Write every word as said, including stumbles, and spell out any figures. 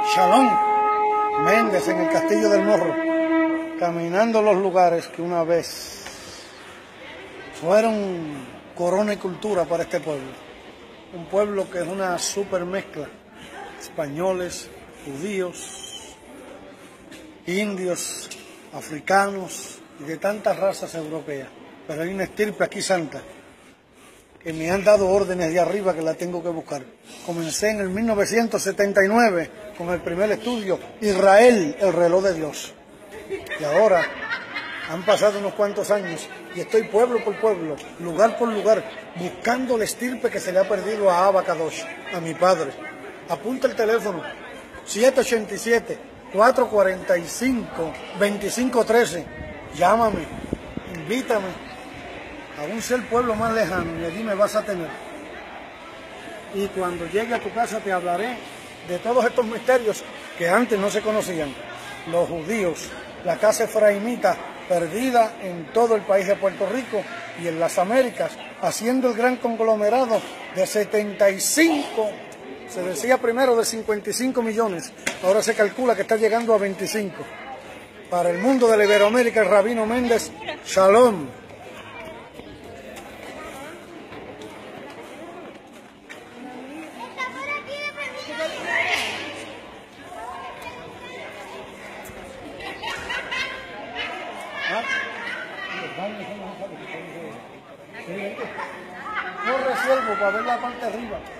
Shalom Méndez en el Castillo del Morro, caminando los lugares que una vez fueron corona y cultura para este pueblo. Un pueblo que es una super mezcla, españoles, judíos, indios, africanos y de tantas razas europeas. Pero hay una estirpe aquí santa que me han dado órdenes de arriba que la tengo que buscar. Comencé en el mil novecientos setenta y nueve con el primer estudio, Israel, el reloj de Dios. Y ahora han pasado unos cuantos años y estoy pueblo por pueblo, lugar por lugar, buscando la estirpe que se le ha perdido a Abba Kadosh, a mi padre. Apunta el teléfono, siete ocho siete, cuatro cuatro cinco, dos cinco uno tres. Llámame, invítame. Aún sea el pueblo más lejano, y allí me vas a tener. Y cuando llegue a tu casa te hablaré de todos estos misterios que antes no se conocían. Los judíos, la casa efraimita perdida en todo el país de Puerto Rico y en las Américas, haciendo el gran conglomerado de setenta y cinco, se decía primero de cincuenta y cinco millones, ahora se calcula que está llegando a veinticinco. Para el mundo de la Iberoamérica, el Rabino Méndez, Shalom. No resuelvo para ver la parte de arriba.